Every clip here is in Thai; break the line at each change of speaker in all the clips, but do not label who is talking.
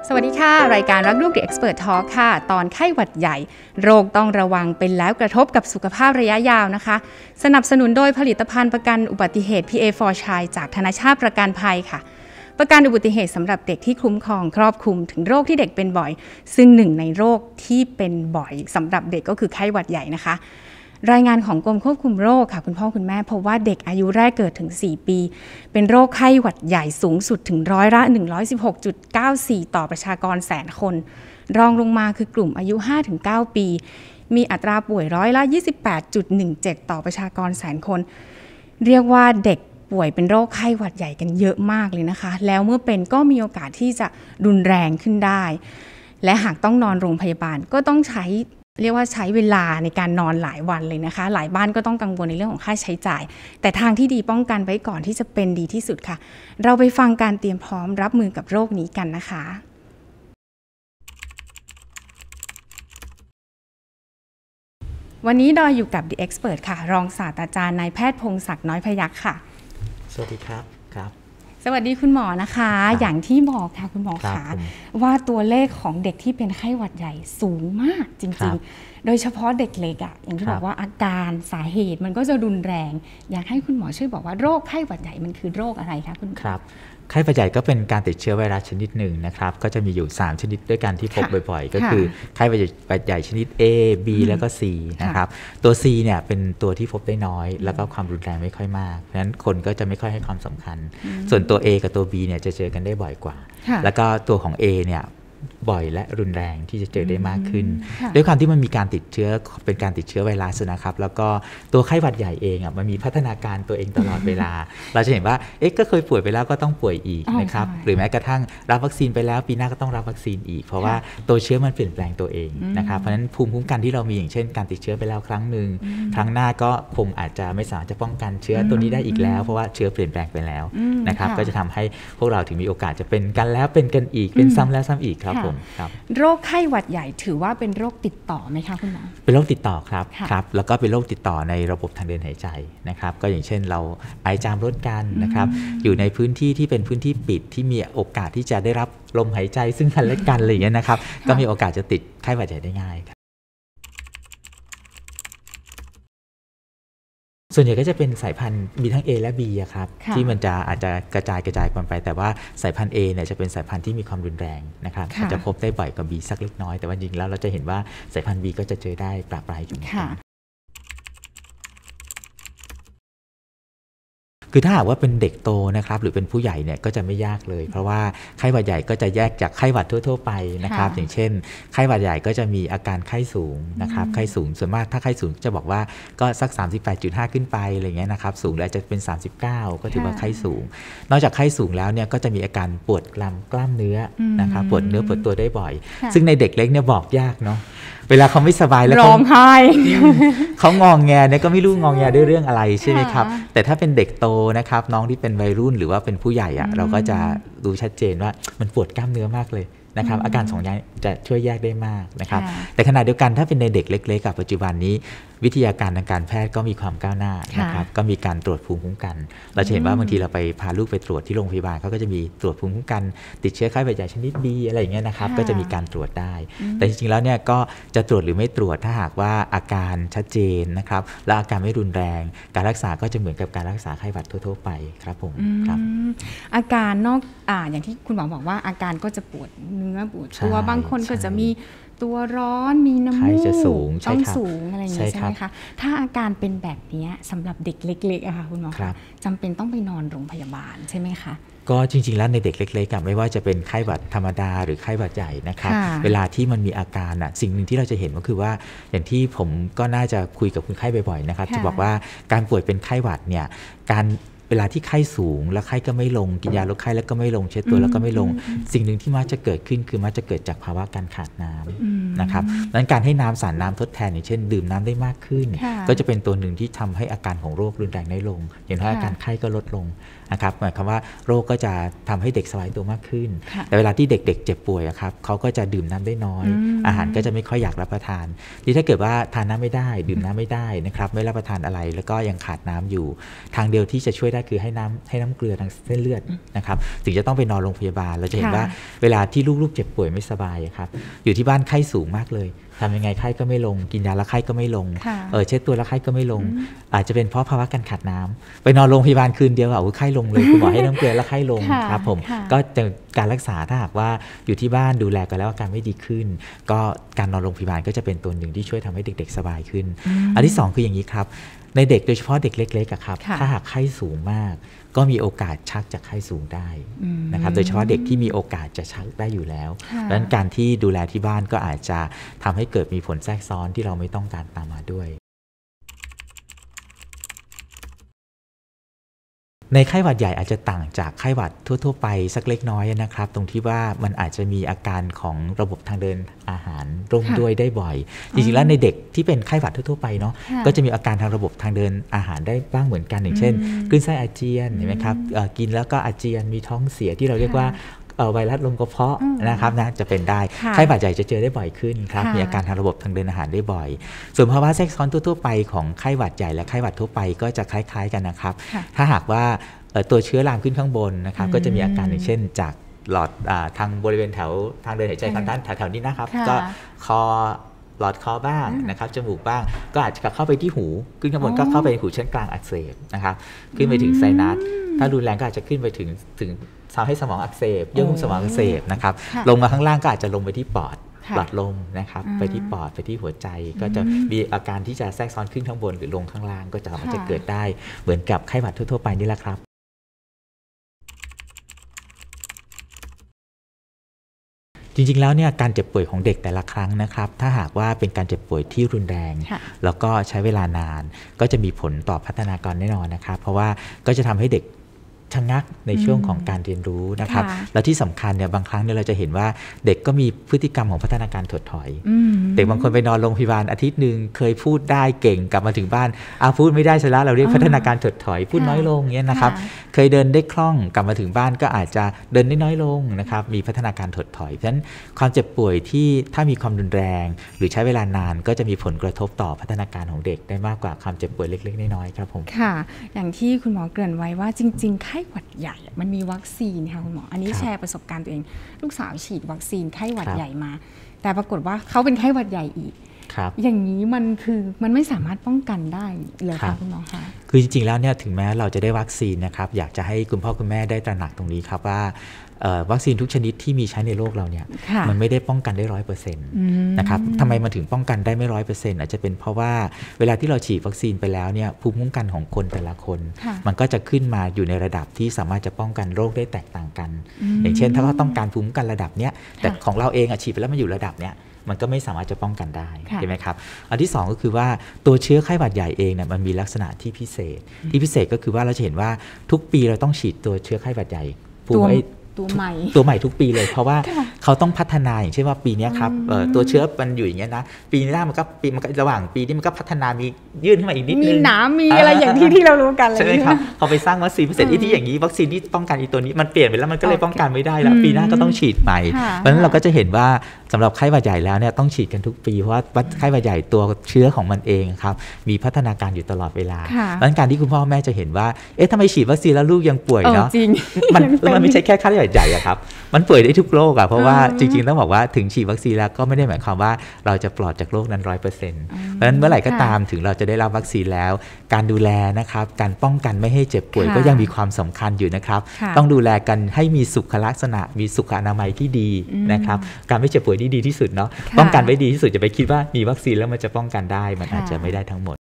สวัสดีค่ะรายการรักลูก The Expert Talk ค่ะตอนไข้หวัดใหญ่โรคต้องระวังเป็นแล้วกระทบกับสุขภาพระยะยาวนะคะสนับสนุนโดยผลิตภัณฑ์ประกันอุบัติเหตุ PA for Child จากธนาชาติประกันภัยค่ะประกันอุบัติเหตุสำหรับเด็กที่คุ้มครองครอบคลุมถึงโรคที่เด็กเป็นบ่อยซึ่งหนึ่งในโรคที่เป็นบ่อยสำหรับเด็กก็คือไข้หวัดใหญ่นะคะรายงานของกรมควบคุมโรคค่ะคุณพ่อคุณแม่พบว่าเด็กอายุแรกเกิดถึง4ปีเป็นโรคไข้หวัดใหญ่สูงสุดถึง116.94%ต่อประชากรแสนคนรองลงมาคือกลุ่มอายุ 5-9 ปีมีอัตราป่วย28.17%ต่อประชากรแสนคนเรียกว่าเด็กป่วยเป็นโรคไข้หวัดใหญ่กันเยอะมากเลยนะคะแล้วเมื่อเป็นก็มีโอกาสที่จะรุนแรงขึ้นได้และหากต้องนอนโรงพยาบาลก็ต้องเรียกว่าใช้เวลาในการนอนหลายวันเลยนะคะหลายบ้านก็ต้องกังวลในเรื่องของค่าใช้จ่ายแต่ทางที่ดีป้องกันไว้ก่อนที่จะเป็นดีที่สุดค่ะเราไปฟังการเตรียมพร้อมรับมือกับโรคนี้กันนะคะวันนี้ดอยอยู่กับ The Expert ค่ะรองศาสตราจารย์นายแพทย์พงศักดิ์น้อยพยัคฆ์ค่ะ
สวัสดีครับ
สวัสดีคุณหมอนะคะอย่างที่บอกค่ะคุณหมอขาว่าตัวเลขของเด็กที่เป็นไข้หวัดใหญ่สูงมากจริงๆโดยเฉพาะเด็กเล็กอ่ะอย่างที่บอกว่าอาการสาเหตุมันก็จะรุนแรงอยากให้คุณหมอช่วยบอกว่าโรคไข้หวัดใหญ่มันคือโรคอะไรคะคุณหมอ
ครับไข้หวัดใหญ่ก็เป็นการติดเชื้อไวรัสชนิดหนึ่งนะครับก็จะมีอยู่3ชนิดด้วยกันที่พบบ่อยๆก็คือไข้หวัดใหญ่ชนิด A B แล้วก็ C นะครับตัว C เนี่ยเป็นตัวที่พบได้น้อยแล้วก็ความรุนแรงไม่ค่อยมากเพราะฉะนั้นคนก็จะไม่ค่อยให้ความสำคัญส่วนตัว A กับตัว B เนี่ยจะเจอกันได้บ่อยกว่าแล้วก็ตัวของ A เนี่ยบ่อยและรุนแรงที่จะเจอได้มากขึ้นด้วยความที่มันมีการติดเชื้อเป็นการติดเชื้อไวรัสนะครับแล้วก็ตัวไข้หวัดใหญ่เองมันมีพัฒนาการตัวเองตลอดเวลาเราจะเห็นว่าก็เคยป่วยไปแล้วก็ต้องป่วยอีกนะครับหรือแม้กระทั่งรับวัคซีนไปแล้วปีหน้าก็ต้องรับวัคซีนอีกเพราะว่าตัวเชื้อมันเปลี่ยนแปลงตัวเองนะครับเพราะฉะนั้นภูมิคุ้มกันที่เรามีอย่างเช่นการติดเชื้อไปแล้วครั้งหนึ่งครั้งหน้าก็คงอาจจะไม่สามารถจะป้องกันเชื้อตัวนี้ได้อีกแล้วเพราะว่าเชื้อเปลี่ยนแปลงไปแล้วนะครับก็จะทำให้พวกเราถึงมีโอกาสจะเป็นกันแล้วเป็นกันอีกเป็นซ้ำแล้วซ้ำอีกครับผมครับ
โรคไข้หวัดใหญ่ถือว่าเป็นโรคติดต่อไหมคะคุณหมอ
เป็นโรคติดต่อครับแล้วก็เป็นโรคติดต่อในระบบทางเดินหายใจนะครับก็อย่างเช่นเราไอจามรดกันนะครับอยู่ในพื้นที่ที่เป็นพื้นที่ปิดที่มีโอกาสที่จะได้รับลมหายใจซึ่งกันและกันอะไรอย่างเงี้ยนะครับก็มีโอกาสจะติดไข้หวัดใหญ่ได้ง่ายส่วนใหญ่ก็จะเป็นสายพันธุ์มีทั้ง A และ B ครับที่มันจะอาจจะกระจายกันไปแต่ว่าสายพันธุ์ A เนี่ยจะเป็นสายพันธุ์ที่มีความรุนแรงนะครับอาจจะพบได้บ่อยกว่า B สักเล็กน้อยแต่ว่าจริงแล้วเราจะเห็นว่าสายพันธุ์ B ก็จะเจอได้ปราบอยู่เหมือนกันคือถ้าหากว่าเป็นเด็กโตนะครับหรือเป็นผู้ใหญ่เนี่ยก็จะไม่ยากเลยเพราะว่าไข้หวัดใหญ่ก็จะแยกจากไข้หวัดทั่วๆไปนะครับอย่างเช่นไข้หวัดใหญ่ก็จะมีอาการไข้สูงนะครับไข้สูงส่วนมากถ้าไข้สูงจะบอกว่าก็สัก 38.5 ขึ้นไปอะไรเงี้ยนะครับสูงแล้วจะเป็น39ก็ถือว่าไข้สูงนอกจากไข้สูงแล้วเนี่ยก็จะมีอาการปวดกล้ามเนื้อนะครับปวดเนื้อปวดตัวได้บ่อยซึ่งในเด็กเล็กเนี่ยบอกยากเนาะเวลาเขาไม่สบายแล้ว
ร้องไห้
เขางองแงเนี่ยก็ไม่รู้งองแงด้วยเรื่องอะไรใช่ไหมครับแต่ถ้าเป็นเด็กโตนะครับน้องที่เป็นวัยรุ่นหรือว่าเป็นผู้ใหญ่เราก็จะรู้ชัดเจนว่ามันปวดกล้ามเนื้อมากเลยนะครับอาการ2อย่างจะช่วยแยกได้มากนะครับแต่ขณะเดียวกันถ้าเป็นในเด็กเล็กๆกับปัจจุบันนี้วิทยาการทางการแพทย์ก็มีความก้าวหน้านะครับก็มีการตรวจภูมิคุ้มกันเราจะเห็นว่าบางทีเราไปพาลูกไปตรวจที่โรงพยาบาลเขาก็จะมีตรวจภูมิคุ้มกันติดเชื้อไข้หวัดใหญ่ชนิด B อะไรอย่างเงี้ยนะครับก็จะมีการตรวจได้แต่จริงๆแล้วเนี่ยก็จะตรวจหรือไม่ตรวจถ้าหากว่าอาการชัดเจนนะครับและอาการไม่รุนแรงการรักษาก็จะเหมือนกับการรักษาไข้หวัดทั่วๆไปครับผมครับ
อาการนอกอย่างที่คุณหมอบอกว่าอาการก็จะปวดเนื้อปวดตัวบางคนก็จะมีตัวร้อนมีน้ำมูกต้องสูงอะไรอย่างนี้ใช่ไหมคะถ้าอาการเป็นแบบนี้สำหรับเด็กเล็กๆอะค่ะคุณหมอจำเป็นต้องไปนอนโรงพยาบาลใช่ไหมคะ
ก็จริงๆแล้วในเด็กเล็กๆไม่ว่าจะเป็นไข้หวัดธรรมดาหรือไข้หวัดใหญ่นะครับเวลาที่มันมีอาการสิ่งหนึ่งที่เราจะเห็นก็คือว่าอย่างที่ผมก็น่าจะคุยกับคนไข้บ่อยๆนะครับจะบอกว่าการป่วยเป็นไข้หวัดเนี่ยการเวลาที่ไข้สูงแล้วไข้ก็ไม่ลงกินยาลดไข้แล้วก็ไม่ลงเช็ดตัวแล้วก็ไม่ลงสิ่งหนึ่งที่มักจะเกิดขึ้นคือมักจะเกิดจากภาวะการขาดน้ำนะครับดังนั้นการให้น้ำสารน้ำทดแทนอย่างเช่นดื่มน้ำได้มากขึ้นก็จะเป็นตัวหนึ่งที่ทำให้อาการของโรครุนแรงน้อยลงอย่างน้อยอาการไข้ก็ลดลงนะครับหมายความว่าโรคก็จะทำให้เด็กสบายตัวมากขึ้นแต่เวลาที่เด็กๆเจ็บป่วยครับเขาก็จะดื่มน้ำได้น้อยอาหารก็จะไม่ค่อยอยากรับประทานที่ถ้าเกิดว่าทานน้ำไม่ได้ดื่มน้ำไม่ได้นะครับไม่รับประทานอะไรแล้วก็ยังขาดน้ำอยู่ทางเดียวที่จะช่วยได้ได้คือให้น้ำเกลือทางเส้นเลือดนะครับถึงจะต้องไปนอนโรงพยาบาลเราจะเห็นว่าเวลาที่ลูกๆเจ็บป่วยไม่สบายครับอยู่ที่บ้านไข้สูงมากเลยทำยังไงไข้ก็ไม่ลงกินยาแล้วไข้ก็ไม่ลงเช็ดตัวแล้วไข้ก็ไม่ลงอาจจะเป็นเพราะภาวะการขาดน้ำไปนอนโรงพยาบาลคืนเดียวไข้ลงเลยคุณหมอให้น้ำเกลือแล้วไข้ลงครับผมก็จะการรักษาถ้าหากว่าอยู่ที่บ้านดูแลกันแล้วอาการไม่ดีขึ้นก็การนอนโรงพยาบาลก็จะเป็นตัวหนึ่งที่ช่วยทำให้เด็กๆสบายขึ้นอันที่2คืออย่างนี้ครับในเด็กโดยเฉพาะเด็กเล็กๆครับถ้าหากไข้สูงมากก็มีโอกาสชักจากไข้สูงได้นะครับโดยเฉพาะเด็กที่มีโอกาสจะชักได้อยู่แล้วดังนั้นการที่ดูแลที่บ้านก็อาจจะทำให้เกิดมีผลแทรกซ้อนที่เราไม่ต้องการตามมาด้วยในไข้หวัดใหญ่อาจจะต่างจากไข้หวัดทั่วๆไปสักเล็กน้อยนะครับตรงที่ว่ามันอาจจะมีอาการของระบบทางเดินอาหารร่วมด้วยได้บ่อยจริงๆแล้วในเด็กที่เป็นไข้หวัดทั่วๆไปเนาะก็จะมีอาการทางระบบทางเดินอาหารได้บ้างเหมือนกันอย่างเช่นคลื่นไส้อาเจียนเห็นไหมครับกินแล้วก็อาเจียนมีท้องเสียที่เราเรียกว่าไวรัสลงกระเพาะนะครับนะจะเป็นได้ไข้หวัดใหญ่จะเจอได้บ่อยขึ้นครับมีอาการทางระบบทางเดินอาหารได้บ่อยส่วนภาวะแทรกซ้อนทั่วๆไปของไข้หวัดใหญ่และไข้หวัดทั่วไปก็จะคล้ายๆกันนะครับถ้าหากว่าตัวเชื้อลามขึ้นข้างบนนะครับก็จะมีอาการอย่างเช่นจากหลอดทางบริเวณแถวทางเดินหายใจทางด้านแถวๆนี้นะครับก็คอหลอดคอบ้างนะครับจมูกบ้างก็อาจจะเข้าไปที่หูขึ้นข้างบนก็เข้าไปหูชั้นกลางอักเสบนะครับขึ้นไปถึงไซนัสถ้ารุนแรงก็อาจจะขึ้นไปถึงทำให้สมองอักเสบเยื่อหุ้มสมองอักเสบนะครับลงมาข้างล่างก็อาจจะลงไปที่ปอดหลอดลมนะครับไปที่ปอดไปที่หัวใจก็จะมีอาการที่จะแทรกซ้อนขึ้นข้างบนหรือลงข้างล่างก็จะเกิดได้เหมือนกับไข้หวัดทั่วๆไปนี่แหละครับจริงๆแล้วเนี่ยการเจ็บป่วยของเด็กแต่ละครั้งนะครับถ้าหากว่าเป็นการเจ็บป่วยที่รุนแรงแล้วก็ใช้เวลานานก็จะมีผลต่อพัฒนาการแน่นอนนะครับเพราะว่าก็จะทำให้เด็กชะงักในช่วงของการเรียนรู้นะครับแล้วที่สำคัญเนี่ยบางครั้งเนี่ยเราจะเห็นว่าเด็กก็มีพฤติกรรมของพัฒนาการถดถอยเด็กบางคนไปนอนโรงพยาบาลอาทิตย์นึงเคยพูดได้เก่งกลับมาถึงบ้านพูดไม่ได้ซะแล้วเราเรียกพัฒนาการถดถอยพูดน้อยลงเนี่ยนะครับเคยเดินได้คล่องกลับมาถึงบ้านก็อาจจะเดินได้น้อยลงนะครับมีพัฒนาการถดถอยเพราะฉะนั้นความเจ็บป่วยที่ถ้ามีความรุนแรงหรือใช้เวลานานก็จะมีผลกระทบต่อพัฒนาการของเด็กได้มากกว่าความเจ็บป่วยเล็กๆน้อยๆครับผม
ค่ะอย่างที่คุณหมอเกริ่นไว้ว่าจริงๆไข้หวัดใหญ่มันมีวัคซีนค่ะคุณหมออันนี้แชร์ประสบการณ์ตัวเองลูกสาวฉีดวัคซีนไข้หวัดใหญ่มาแต่ปรากฏว่าเขาเป็นไข้หวัดใหญ่อีกอย่างนี้มันไม่สามารถป้องกันได้เลยค่ะคุณหมอคะ
คือจริงๆแล้วเนี่ยถึงแม้เราจะได้วัคซีนนะครับอยากจะให้คุณพ่อคุณแม่ได้ตระหนักตรงนี้ครับว่าวัคซีนทุกชนิดที่มีใช้ในโลกเราเนี่ยมันไม่ได้ป้องกันได้ 100% นะครับทำไมมันถึงป้องกันได้ไม่ 100% อาจจะเป็นเพราะว่าเวลาที่เราฉีดวัคซีนไปแล้วเนี่ยภูมิคุ้มกันของคนแต่ละคนมันก็จะขึ้นมาอยู่ในระดับที่สามารถจะป้องกันโรคได้แตกต่างกันอย่างเช่นถ้าเขาต้องการภูมิคุ้มกันระดับเนี้ยแต่ของเราเองฉีดไปแล้วมันอยู่ระดับเนี้ยมันก็ไม่สามารถจะป้องกันได้ใช่ไหมครับอันที่2ก็คือว่าตัวเชื้อไข้หวัดใหญ่เองเนี่ยมันมีลักษณะที่พิเศษก็คือว่าเราจะเห็นว่าทุกปีเราต้องฉีดตัวเชื้อไข้หวัดใหญ่ตัวใหม่ทุกปีเลยเพราะว่าเขาต้องพัฒนาอย่างเช่นว่าปีนี้ครับตัวเชื้อมันอยู่อย่างเงี้ยนะปีหน้ามันก็ระหว่างปีนี้มันก็พัฒนามียื่นขึ้นมาอีกนิดนึง
มีหนามมีอะไรอย่างที่เรารู้กันเลย
ใช่ไหมครับพอไปสร้างวัคซีนพิเศษที่อย่างนี้วัคซีนที่ป้องกันอีตัวนี้มันเปลี่ยนไปแล้วมันก็เลยป้องกันไม่ได้แล้วปีหน้าก็ต้องฉีดใหม่เพราะฉะนั้นเราก็จะเห็นว่าสำหรับไข้หวัดใหญ่แล้วเนี่ยต้องฉีดกันทุกปีเพราะว่าไข้หวัดใหญ่ตัวเชื้อของมันเองครับมีพัฒนาการอยู่ตลอดเวลาเพราะฉะนั้นการที่คุณพ่อแม่จะเห็นว่าทำไมฉีดวัคซีนแล้วลูกยังป่วยเนาะมันไม่ใช่แค่ไข้หวัดใหญ่อะครับมันป่วยได้ทุกโรคอะเพราะว่าจริงๆต้องบอกว่าถึงฉีดวัคซีนแล้วก็ไม่ได้หมายความว่าเราจะปลอดจากโรคนั้น 100% เพราะฉะนั้นเมื่อไหร่ก็ตามถึงเราจะได้รับวัคซีนแล้วการดูแลนะครับการป้องกันไม่ให้เจ็บป่วยก็ยังมีความสำคัญอยู่นะครับต้องดูแลกันให้มีสุขลักษณะมีสุขอนามัยที่ดีนะครับการไม่เจ็บป่วยนี่ดีที่สุดเนาะป้องกันไว้ดีที่สุดจะไปคิดว่ามีวัคซีนแล้วมันจะป้องกันได้มันอาจจะไม่ได้ทั้งหมด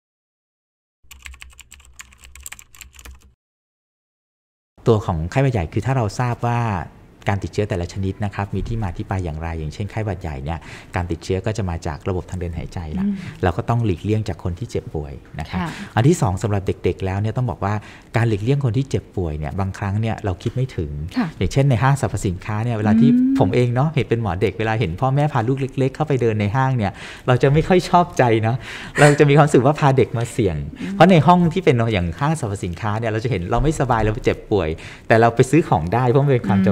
ตัวของไข้หวัดใหญ่คือถ้าเราทราบว่าการติดเชื้อแต่ละชนิดนะครับมีที่มาที่ไปอย่างไรอย่างเช่นไข้หวัดใหญ่เนี่ยการติดเชื้อก็จะมาจากระบบทางเดินหายใจละเราก็ต้องหลีกเลี่ยงจากคนที่เจ็บป่วยนะครับอันที่2สำหรับเด็กๆแล้วเนี่ยต้องบอกว่าการหลีกเลี่ยงคนที่เจ็บป่วยเนี่ยบางครั้งเนี่ยเราคิดไม่ถึงอย่างเช่นในห้างสรรพสินค้าเนี่ยเวลาที่ผมเองเนาะเห็นเป็นหมอเด็กเวลาเห็นพ่อแม่พาลูกเล็กๆเข้าไปเดินในห้างเนี่ยเราจะไม่ค่อยชอบใจเนาะเราจะมีความรู้สึกว่าพาเด็กมาเสี่ยงเพราะในห้องที่เป็นอย่างห้างสรรพสินค้าเนี่ยเราจะเห็นเราไม่สบายเราเจ็บป่วยแต่เราไปซื้อของได้เพราะมันเป็นความจำเป็นเรา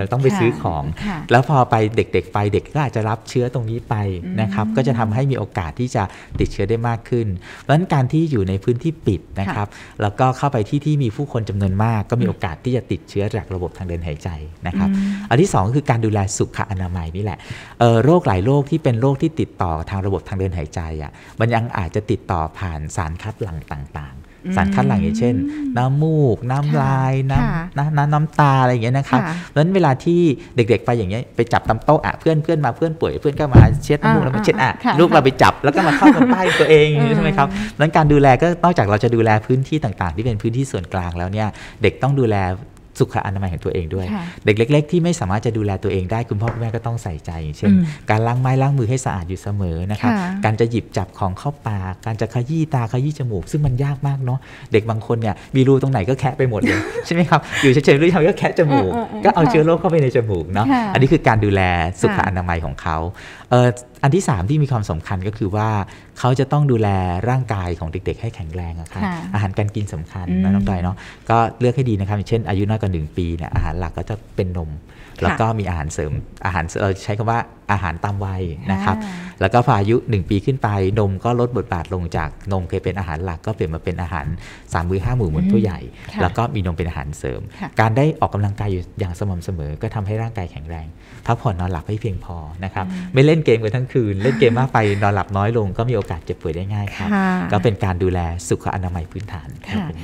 ต้องไปซื้อของแล้วพอไปเด็กๆไปเด็กก็อาจจะรับเชื้อตรงนี้ไปนะครับก็จะทำให้มีโอกาสที่จะติดเชื้อได้มากขึ้นเพราะฉะนั้นการที่อยู่ในพื้นที่ปิดนะครับแล้วก็เข้าไปที่มีผู้คนจำนวนมากก็มีโอกาสที่จะติดเชื้อจากระบบทางเดินหายใจนะครับอันที่2คือการดูแลสุขอนามัยนี่แหละโรคหลายโรคที่เป็นโรคที่ติดต่อทางระบบทางเดินหายใจมันยังอาจจะติดต่อผ่านสารคัดหลั่งต่างๆสารคัดหลั่งอย่างเช่นน้ำมูกน้ำลายน้ำตาอะไรอย่างเงี้ยนะครับเพราะฉะนั้นเวลาที่เด็กๆไปอย่างเงี้ยไปจับตามโต๊ะเพื่อนมาเพื่อนป่วยเพื่อนก็มาเช็ดน้ำมูกแล้วมาเช็ดลูกเราไปจับแล้วก็มาเข้ากับป้ายตัวเองใช่ไหมครับนั้นการดูแลก็นอกจากเราจะดูแลพื้นที่ต่างๆที่เป็นพื้นที่ส่วนกลางแล้วเนี่ยเด็กต้องดูแลสุขอนามัยของตัวเองด้วยเด็กเล็กๆที่ไม่สามารถจะดูแลตัวเองได้คุณพ่อคุณแม่ก็ต้องใส่ใจเช่นการล้างไม้ล้างมือให้สะอาดอยู่เสมอนะครับการจะหยิบจับของเข้าปากการจะขยี้ตาขยี้จมูกซึ่งมันยากมากเนาะเด็กบางคนเนี่ยมีรูตรงไหนก็แคะไปหมดเลย ใช่ไหมครับอยู่เฉยๆหรือทำก็แคะจมูกก็เอาเชื้อโรคเข้าไปในจมูกเนาะอันนี้คือการดูแลสุขอนามัยของเขาอันที่3ที่มีความสำคัญก็คือว่าเขาจะต้องดูแลร่างกายของเด็กๆให้แข็งแรงครับอาหารการกินสำคัญนะน้องดอยเนาะก็เลือกให้ดีนะครับเช่นอายุน้อยกว่า1 ปีเนี่ยอาหารหลักก็จะเป็นนมแล้วก็มีอาหารเสริมอาหารใช้คำว่าอาหารตามวัยนะครับแล้วก็พออายุ1 ปีขึ้นไปนมก็ลดบทบาทลงจากนมเคยเป็นอาหารหลักก็เปลี่ยนมาเป็นอาหาร3 มื้อ 5 มื้อเหมือนผู้ใหญ่แล้วก็มีนมเป็นอาหารเสริมการได้ออกกำลังกายอยู่อย่างสม่ำเสมอก็ทำให้ร่างกายแข็งแรงพักผ่อนนอนหลับให้เพียงพอนะครับไม่เล่นเกมกันทั้งคืนเล่นเกมมากไปนอนหลับน้อยลงก็มีโอกาสเจ็บป่วยได้ง่ายครับก็เป็นการดูแลสุขอนามัยพื้นฐาน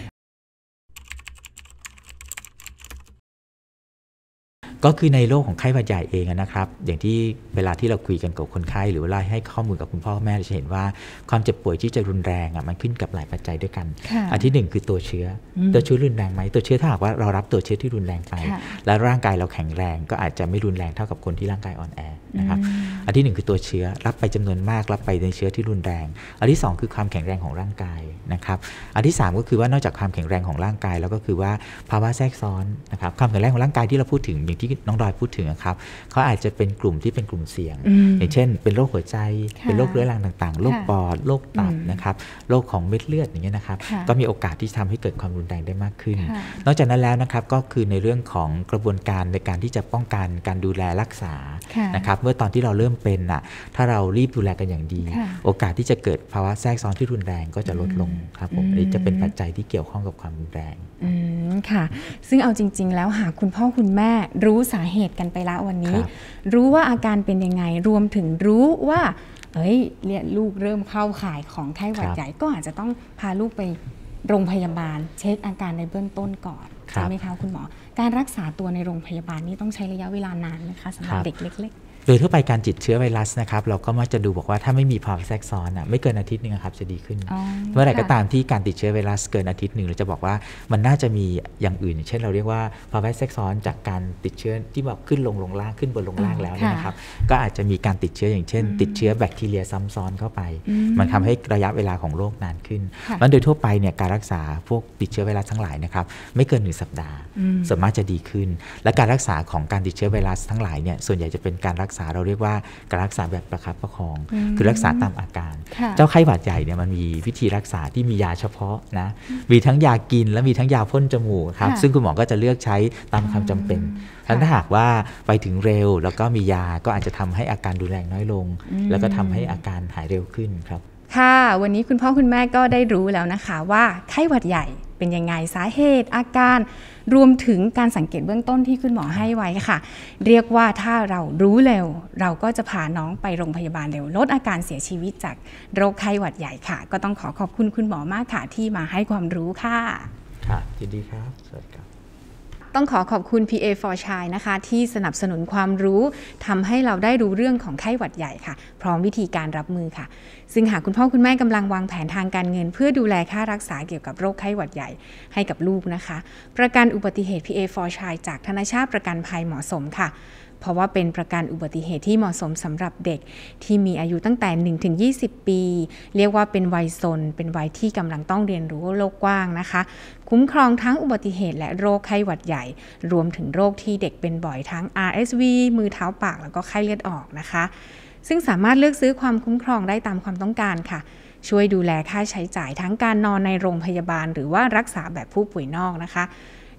ก็คือในโรคของไข้หวัดใหญ่เองนะครับอย่างที่เวลาที่เราคุยกันกับคนไข้หรือว่าให้ข้อมูลกับคุณพ่อแม่เราจะเห็นว่าความเจ็บป่วยที่จะรุนแรงมันขึ้นกับหลายปัจจัยด้วยกันอันที่1คือตัวเชื้อรุนแรงไหมตัวเชื้อถ้าหากว่าเรารับตัวเชื้อที่รุนแรงไปแล้วร่างกายเราแข็งแรงก็อาจจะไม่รุนแรงเท่ากับคนที่ร่างกายอ่อนแอนะครับอันที่1คือตัวเชื้อรับไปจำนวนมากรับไปในเชื้อที่รุนแรงอันที่2คือความแข็งแรงของร่างกายนะครับอันที่3ก็คือว่านอกจากความแข็งแรงของร่างกายแล้วก็คือว่าภาวะแทรกซ้อนนะครับความแข็งแรงของร่างกายที่เราพูดถึงอย่างที่น้องดอยพูดถึงครับเขาอาจจะเป็นกลุ่มที่เป็นกลุ่มเสี่ยงอย่างเช่นเป็นโรคหัวใจเป็นโรคเรื้อรังต่างๆโรคปอดโรคตับนะครับโรคของเม็ดเลือดอย่างเงี้ยนะครับก็มีโอกาสที่จะทำให้เกิดความรุนแรงได้มากขึ้นนอกจากนั้นแล้วนะครับก็คือในเรื่องของกระบวนการในการที่จะป้องกันการดูแลรักษานะครับเมื่อตอนที่เราเริ่มเป็นถ้าเรารีบดูแลกันอย่างดีโอกาสที่จะเกิดภาวะแทรกซ้อนที่รุนแรงก็จะลดลงครับผมอันนี้จะเป็นปัจจัยที่เกี่ยวข้องกับความรุนแรง
ค่ะซึ่งเอาจริงๆแล้วหากคุณพ่อคุณแม่รู้สาเหตุกันไปแล้ววันนี้รู้ว่าอาการเป็นยังไงรวมถึงรู้ว่าลูกเริ่มเข้าข่ายของไข้หวัดใหญ่ก็อาจจะต้องพาลูกไปโรงพยาบาลเช็คอาการในเบื้องต้นก่อนใช่ไหมคะคุณหมอการรักษาตัวในโรงพยาบาลนี่ต้องใช้ระยะเวลานานไหมคะสำหรับเด็กเล็ก
โดยทั่วไปการติดเชื้อไวรัสนะครับเราก็มักจะดูบอกว่าถ้าไม่มีภาวะแทรกซ้อนไม่เกินอาทิตย์นึงครับจะดีขึ้นเมื่อไหร่ก็ตามที่การติดเชื้อไวรัสเกินอาทิตย์นึงเราจะบอกว่ามันน่าจะมีอย่างอื่นเช่นเราเรียกว่าภาวะแทรกซ้อนจากการติดเชื้อที่แบบขึ้นลงล่างขึ้นบนลงล่างแล้วนะครับก็อาจจะมีการติดเชื้ออย่างเช่นติดเชื้อแบคทีเรียซ้ำซ้อนเข้าไปมันทำให้ระยะเวลาของโรคนานขึ้นมันโดยทั่วไปเนี่ยการรักษาพวกติดเชื้อไวรัสทั้งหลายนะครับไม่เกิน1 สัปดาห์ส่วนมากจะดีขึ้นและการรักษาของการติดเชื้อไวรัสทั้งหลายเนี่ยส่วนใหญ่จะเป็นการรักษาเราเรียกว่าการรักษาแบบประคับประคองคือรักษาตามอาการเจ้าไข้หวัดใหญ่เนี่ยมันมีวิธีรักษาที่มียาเฉพาะนะมีทั้งยากินและมีทั้งยาพ่นจมูกครับซึ่งคุณหมอก็จะเลือกใช้ตามความจำเป็นถ้าหากว่าไปถึงเร็วแล้วก็มียาก็อาจจะทำให้อาการรุนแรงน้อยลงแล้วก็ทำให้อาการหายเร็วขึ้นครับ
ค่ะวันนี้คุณพ่อคุณแม่ก็ได้รู้แล้วนะคะว่าไข้หวัดใหญ่เป็นยังไงสาเหตุอาการรวมถึงการสังเกตเบื้องต้นที่คุณหมอให้ไว้ค่ะเรียกว่าถ้าเรารู้เร็วเราก็จะพาน้องไปโรงพยาบาลเร็วลดอาการเสียชีวิตจากโรคไข้หวัดใหญ่ค่ะก็ต้องขอบคุณคุณหมอมากค่ะที่มาให้ความรู้ค่ะ
ค่ะยินดีครับสวัสดีครับ
ต้องขอบคุณ PA for Child นะคะที่สนับสนุนความรู้ทำให้เราได้รู้เรื่องของไข้หวัดใหญ่ค่ะพร้อมวิธีการรับมือค่ะซึ่งหากคุณพ่อคุณแม่กำลังวางแผนทางการเงินเพื่อดูแลค่ารักษาเกี่ยวกับโรคไข้หวัดใหญ่ให้กับลูกนะคะประกันอุบัติเหตุ PA for Child จากธนาชาติประกันภัยเหมาะสมค่ะเพราะว่าเป็นประกันอุบัติเหตุที่เหมาะสมสำหรับเด็กที่มีอายุตั้งแต่ 1-20 ปีเรียกว่าเป็นวัยซนเป็นวัยที่กำลังต้องเรียนรู้โลกกว้างนะคะคุ้มครองทั้งอุบัติเหตุและโรคไข้หวัดใหญ่รวมถึงโรคที่เด็กเป็นบ่อยทั้ง RSV มือเท้าปากแล้วก็ไข้เลือดออกนะคะซึ่งสามารถเลือกซื้อความคุ้มครองได้ตามความต้องการค่ะช่วยดูแลค่าใช้จ่ายทั้งการนอนในโรงพยาบาลหรือว่ารักษาแบบผู้ป่วยนอกนะคะ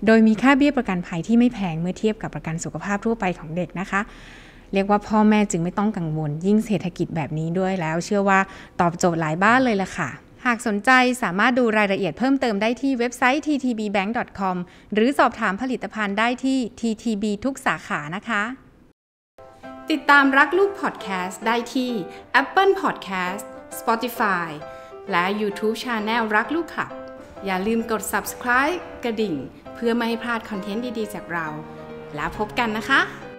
โดยมีค่าเบี้ยประกันภัยที่ไม่แพงเมื่อเทียบกับประกันสุขภาพทั่วไปของเด็กนะคะเรียกว่าพ่อแม่จึงไม่ต้องกังวลยิ่งเศรษฐกิจแบบนี้ด้วยแล้วเชื่อว่าตอบโจทย์หลายบ้านเลยล่ะค่ะหากสนใจสามารถดูรายละเอียดเพิ่มเติมได้ที่เว็บไซต์ ttbbank.com หรือสอบถามผลิตภัณฑ์ได้ที่ TTB ทุกสาขานะคะติดตามรักลูกพอดแคสต์ได้ที่ Apple Podcast Spotify และ YouTube Channel รักลูกคลับอย่าลืมกด Subscribe กระดิ่งเพื่อไม่ให้พลาดคอนเทนต์ดีๆจากเราแล้วพบกันนะคะ